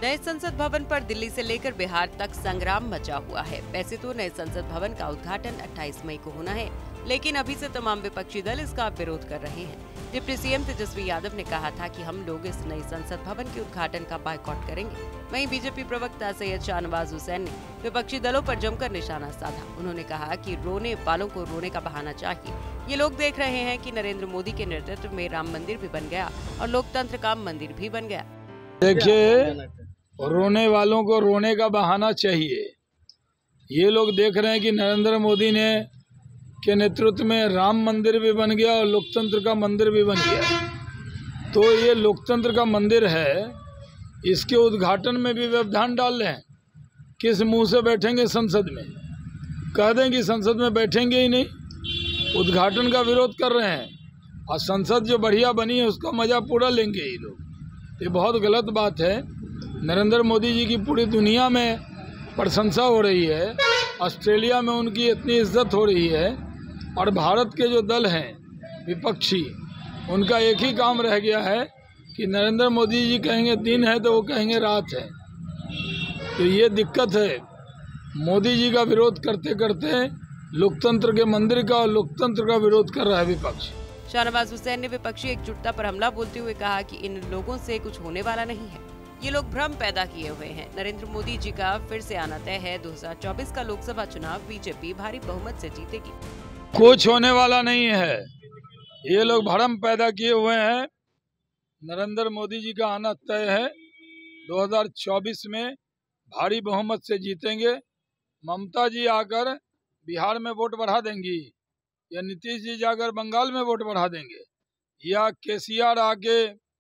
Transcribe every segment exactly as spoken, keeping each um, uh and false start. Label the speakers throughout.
Speaker 1: नए संसद भवन पर दिल्ली से लेकर बिहार तक संग्राम मचा हुआ है। वैसे तो नए संसद भवन का उद्घाटन अट्ठाईस मई को होना है, लेकिन अभी से तमाम विपक्षी दल इसका विरोध कर रहे हैं। डिप्टी सीएम तेजस्वी यादव ने कहा था कि हम लोग इस नए संसद भवन के उद्घाटन का बायकॉट करेंगे। वहीं बीजेपी प्रवक्ता सैयद शाहनवाज हुसैन ने विपक्षी दलों पर जमकर निशाना साधा। उन्होंने कहा कि रोने वालों को रोने का बहाना चाहिए। ये लोग देख रहे हैं कि नरेंद्र मोदी के नेतृत्व में राम मंदिर भी बन गया और लोकतंत्र का मंदिर भी बन गया।
Speaker 2: देखिए, रोने वालों को रोने का बहाना चाहिए। ये लोग देख रहे हैं कि नरेंद्र मोदी ने के नेतृत्व में राम मंदिर भी बन गया और लोकतंत्र का मंदिर भी बन गया। तो ये लोकतंत्र का मंदिर है, इसके उद्घाटन में भी व्यवधान डाल रहे हैं। किस मुंह से बैठेंगे संसद में? कह दें कि संसद में बैठेंगे ही नहीं, उद्घाटन का विरोध कर रहे हैं। और संसद जो बढ़िया बनी है उसका मजा पूरा लेंगे ये लोग। ये बहुत गलत बात है। नरेंद्र मोदी जी की पूरी दुनिया में प्रशंसा हो रही है, ऑस्ट्रेलिया में उनकी इतनी इज्जत हो रही है, और भारत के जो दल हैं विपक्षी, उनका एक ही काम रह गया है कि नरेंद्र मोदी जी कहेंगे दिन है तो वो कहेंगे रात है। तो ये दिक्कत है। मोदी जी का विरोध करते करते लोकतंत्र के मंदिर का और लोकतंत्र का विरोध कर रहा है विपक्ष।
Speaker 1: शाहनवाज हुसैन ने विपक्षी एकजुटता पर हमला बोलते हुए कहा कि इन लोगों से कुछ होने वाला नहीं है। ये लोग भ्रम पैदा किए हुए हैं। नरेंद्र मोदी जी का फिर से आना तय है। दो हज़ार चौबीस का लोकसभा चुनाव बीजेपी भारी बहुमत से जीतेगी।
Speaker 2: कुछ होने वाला नहीं है। ये लोग भ्रम पैदा किए हुए हैं। नरेंद्र मोदी जी का आना तय है। दो हज़ार चौबीस में भारी बहुमत से जीतेंगे। ममता जी आकर बिहार में वोट बढ़ा देंगी, या नीतीश जी जाकर बंगाल में वोट बढ़ा देंगे, या केसीआर आके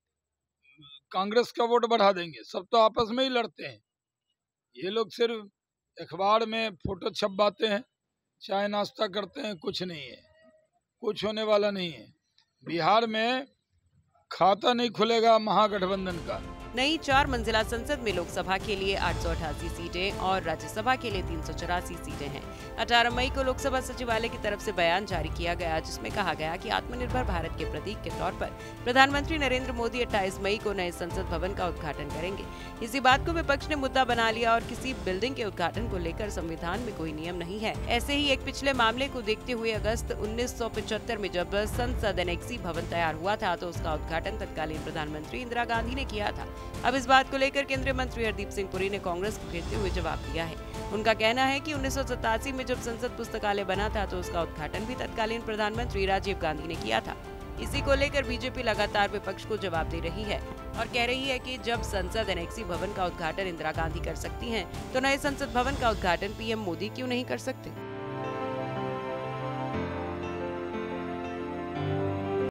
Speaker 2: कांग्रेस का वोट बढ़ा देंगे। सब तो आपस में ही लड़ते हैं। ये लोग सिर्फ अखबार में फोटो छपवाते हैं, चाय नाश्ता करते हैं, कुछ नहीं है। कुछ होने वाला नहीं है। बिहार में खाता नहीं खुलेगा महागठबंधन का।
Speaker 1: नई चार मंजिला संसद में लोकसभा के लिए आठ सौ अठासी सीटें और राज्यसभा के लिए तीन सौ चौरासी सीटें हैं। अठारह मई को लोकसभा सचिवालय की तरफ से बयान जारी किया गया, जिसमें कहा गया कि आत्मनिर्भर भारत के प्रतीक के तौर पर प्रधानमंत्री नरेंद्र मोदी अट्ठाईस मई को नए संसद भवन का उद्घाटन करेंगे। इसी बात को विपक्ष ने मुद्दा बना लिया और किसी बिल्डिंग के उद्घाटन को लेकर संविधान में कोई नियम नहीं है। ऐसे ही एक पिछले मामले को देखते हुए अगस्त उन्नीस सौ पचहत्तर में जब संसद एनेक्सी भवन तैयार हुआ था तो उसका उद्घाटन तत्कालीन प्रधानमंत्री इंदिरा गांधी ने किया था। अब इस बात को लेकर केंद्रीय मंत्री हरदीप सिंह पुरी ने कांग्रेस को घेरते हुए जवाब दिया है। उनका कहना है कि उन्नीस सौ सतासी में जब संसद पुस्तकालय बना था तो उसका उद्घाटन भी तत्कालीन प्रधानमंत्री राजीव गांधी ने किया था। इसी को लेकर बीजेपी लगातार विपक्ष को जवाब दे रही है और कह रही है कि जब संसद एनेक्सी भवन का उद्घाटन इंदिरा गांधी कर सकती हैं, तो नए संसद भवन का उद्घाटन पीएम मोदी क्यों नहीं कर सकते।